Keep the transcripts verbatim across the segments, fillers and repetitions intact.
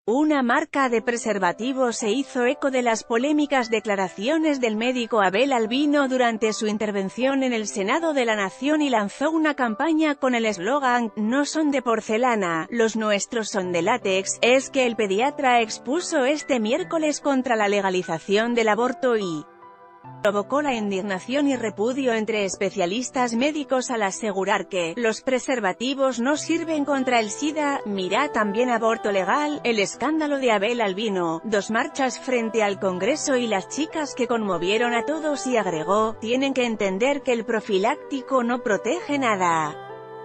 Una marca de preservativos se hizo eco de las polémicas declaraciones del médico Abel Albino durante su intervención en el Senado de la Nación y lanzó una campaña con el eslogan «No son de porcelana, los nuestros son de látex». Es que el pediatra expuso este miércoles contra la legalización del aborto y provocó la indignación y repudio entre especialistas médicos al asegurar que los preservativos no sirven contra el SIDA. Mira también aborto legal, el escándalo de Abel Albino, dos marchas frente al Congreso y las chicas que conmovieron a todos, y agregó, tienen que entender que el profiláctico no protege nada.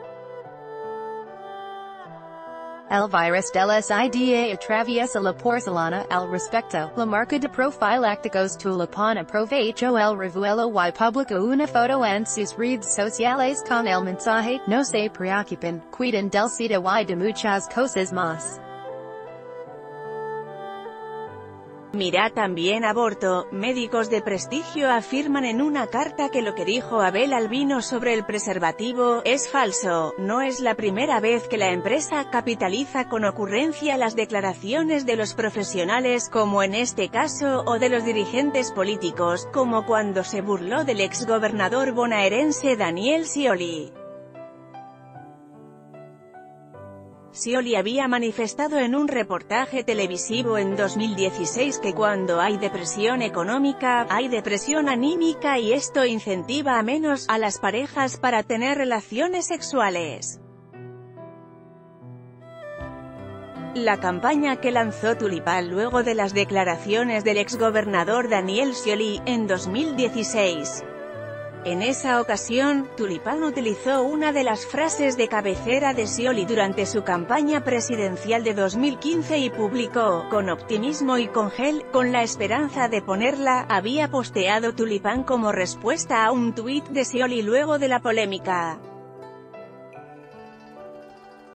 El virus del SIDA atraviesa la porcelana, al respecto, la marca de profilácticos Tulipán aprovechó el revuelo y publicó una foto en sus redes sociales con el mensaje, no se preocupen, cuiden del SIDA y de muchas cosas más. Mira también aborto, médicos de prestigio afirman en una carta que lo que dijo Abel Albino sobre el preservativo es falso. No es la primera vez que la empresa capitaliza con ocurrencia las declaraciones de los profesionales, como en este caso, o de los dirigentes políticos, como cuando se burló del exgobernador bonaerense Daniel Scioli. Scioli había manifestado en un reportaje televisivo en dos mil dieciséis que cuando hay depresión económica, hay depresión anímica y esto incentiva a menos a las parejas para tener relaciones sexuales. La campaña que lanzó Tulipán luego de las declaraciones del exgobernador Daniel Scioli, en dos mil dieciséis. En esa ocasión, Tulipán utilizó una de las frases de cabecera de Scioli durante su campaña presidencial de dos mil quince y publicó, con optimismo y con gel, con la esperanza de ponerla, había posteado Tulipán como respuesta a un tuit de Scioli luego de la polémica.